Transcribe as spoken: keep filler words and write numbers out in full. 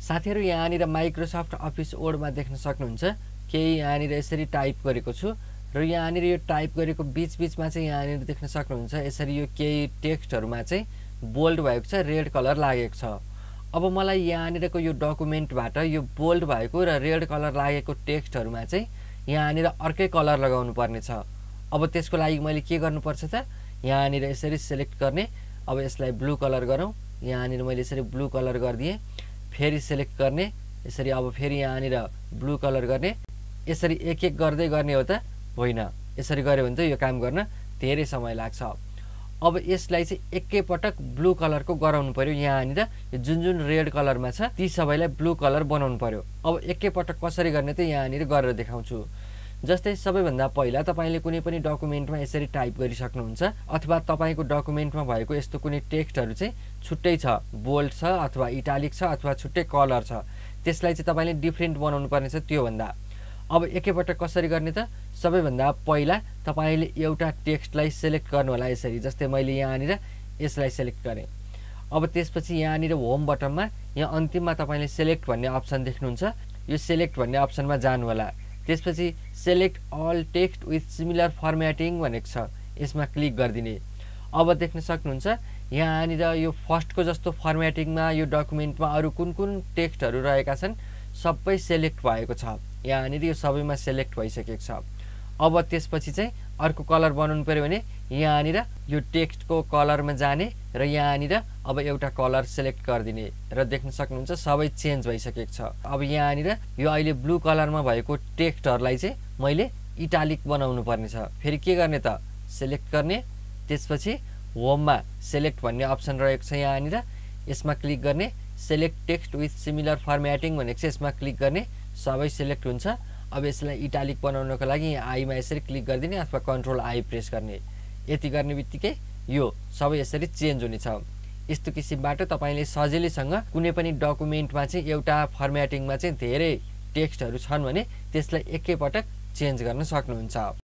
साथीहरु यहाँनिर Microsoft office वर्डमा देख्न सक्नुहुन्छ केही यहाँनिर यसरी टाइप गरेको छु र यहाँनिर यो टाइप गरेको बीच-बीचमा चाहिँ यहाँनिर देख्न सक्नुहुन्छ यसरी यो केही टेक्स्टहरुमा चाहिँ बोल्ड भएको छ, रेड कलर लागेको छ। अब मलाई यहाँनिरको यो डकुमेन्टबाट यो बोल्ड भएको र रेड कलर लागेको टेक्स्टहरुमा चाहिँ यहाँनिर अर्कै कलर लगाउनु पर्ने छ। अब त्यसको लागि मैले के गर्नुपर्छ त यहाँनिर यसरी सिलेक्ट गर्ने। अब यसलाई ब्लू कलर गरौँ। यहाँनिर मैले यसरी ब्लू कलर गर्दिए, फेरि सिलेक्ट गर्ने, यसरी अब फेरि यहाँनिर ब्लू कलर गर्ने। यसरी एक एक गर्दै गर्ने हो त होइन, यसरी गर्यो भने त यो काम गर्न धेरै समय लाग्छ। अब यसलाई चाहिँ एकै पटक ब्लू कलरको गराउनु पर्यो। यहाँनिर जुन जुन रेड कलरमा छ ती सबैलाई ब्लू कलर बनाउनु पर्यो। अब एकै पटक कसरी गर्ने त यहाँनिर गरेर देखाउँछु। जस्तै सबैभन्दा पहिला तपाईले कुनै पनि डकुमेन्टमा यसरी टाइप गरिसक्नुहुन्छ अथवा तपाईको डकुमेन्टमा भएको यस्तो कुनै टेक्स्टहरु चाहिँ छुट्टै छ, बोल्ड छ अथवा इटालिक छ अथवा छुट्टै कलर छ, त्यसलाई चाहिँ तपाईले डिफरेन्ट बनाउनु पर्ने छ त्यो भन्दा। अब एकैपटक कसरी गर्ने त सबैभन्दा पहिला तपाईले एउटा टेक्स्टलाई सिलेक्ट गर्नु होला यसरी। जस्तै मैले यहाँनिर यसलाई सिलेक्ट गरे। अब त्यसपछि यहाँनिर होम बटनमा यहाँ अन्तिममा तपाईले सिलेक्ट भन्ने अप्सन देख्नुहुन्छ। यो सिलेक्ट भन्ने अप्सनमा जानु होला। त्यसपछि select all text with similar formatting भनेको छ, यसमा क्लिक गरिदिने। अब देख्न सक्नुहुन्छ यहाँनिर यो फर्स्टको जस्तो फर्म्याटिङमा यो डकुमेन्टमा अरु कुन कुन टेक्स्टहरु रहेका छन् सबै सिलेक्ट भएको छ। यहाँनिर यो सबैमा सिलेक्ट भइसकेको छ। अब त्यसपछि चाहिँ अर्को कलर बनाउनु पर्यो भने यहाँनिर यो टेक्स्टको कलरमा जाने र यहाँनिर अब एउटा कलर सिलेक्ट गरिदिने र देख्न सक्नुहुन्छ सबै चेन्ज भइसकेको छ। अब यहाँनिर यो अहिले ब्लू कलरमा भएको टेक्स्टहरुलाई चाहिँ मैले इटालिक बनाउनु पर्ने छ। फेरि के गर्ने त सिलेक्ट गर्ने, त्यसपछि होममा सिलेक्ट भन्ने अप्सन रहेको छ यहाँनिर, यसमा क्लिक गर्ने। Select text with similar formatting भनेको छ, यसमा क्लिक गर्ने, सबै सिलेक्ट हुन्छ। अब यसलाई इटालिक बनाउनको लागि यहाँ आईमा यसरी क्लिक गरिदिने अथवा कन्ट्रोल आई प्रेस गर्ने। यति गर्ने बित्तिकै यो सबै यसरी चेन्ज हुनेछ। यस्तो किसिमबाट तपाईले सजिलैसँग कुनै पनि डकुमेन्टमा चाहिँ एउटा फर्म्याटिङमा चाहिँ धेरै टेक्स्टहरु छन् भने त्यसलाई एकैपटक चेन्ज गर्न सक्नुहुन्छ।